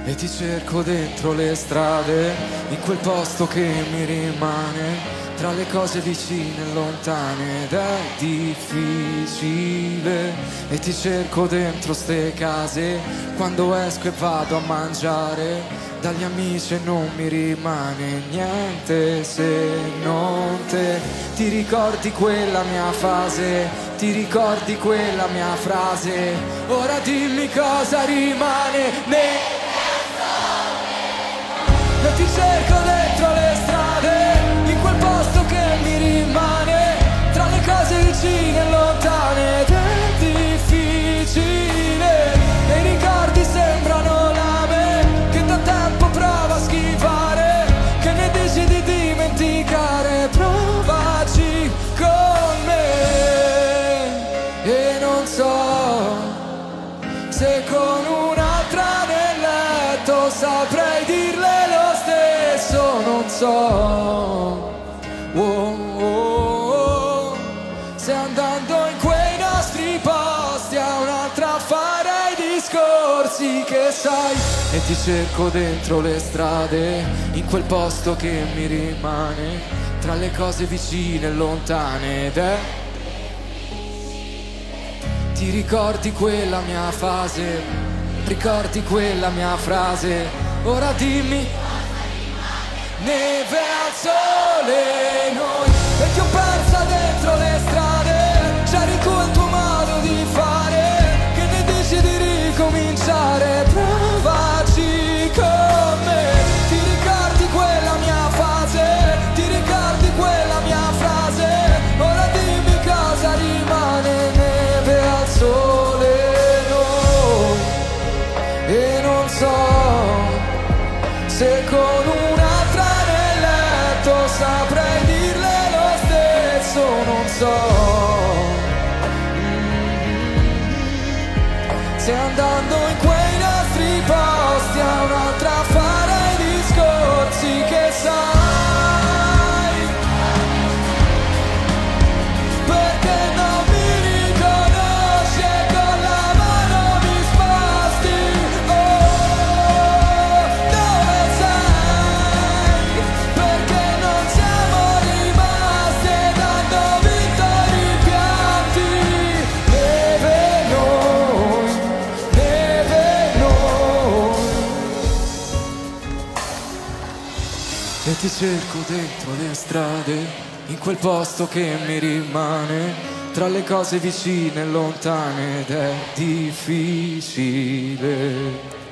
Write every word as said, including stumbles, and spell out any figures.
E ti cerco dentro le strade, in quel posto che mi rimane, tra le cose vicine e lontane, ed è difficile. E ti cerco dentro ste case, quando esco e vado a mangiare, dagli amici e non mi rimane niente se non te. Ti ricordi quella mia fase, ti ricordi quella mia frase, ora dimmi cosa rimane. Ne E ti cerco dentro le strade, in quel posto che mi rimane, tra le cose vicine e lontane, ed è difficile. E i ricordi sembrano lame che da tempo provo a schivare, che ne dici di dimenticare, provaci con me. E non so se con un'altra nel letto saprei dirle lo stesso, non so. Oh, oh, oh. Se andando in quei nostri posti a un'altra farei discorsi che sai. E ti cerco dentro le strade, in quel posto che mi rimane, tra le cose vicine e lontane, ed è. Ti ricordi quella mia fase, ricordi quella mia frase, ora dimmi. Neve al sole noi, e ti ho persa dentro le strade, c'eri tu il tuo modo di fare, che ne dici di ricominciare, provaci con me. Ti ricordi quella mia fase, ti ricordi quella mia frase, ora dimmi cosa rimane. Neve al sole noi, e non so se con un'altra nel letto saprei dirle lo stesso, non so. Mm-hmm. Se andando in quei nostri posti a un'altra farei discorsi che sai, perché non mi riconosci e con la mano mi sposti. Oh, dove sei? Perché non siamo rimasti ed hanno vinto i rimpianti. Neve noi, neve noi. E ti cerco dentro le strade, in quel posto che mi rimane, tra le cose vicine e lontane, ed è difficile.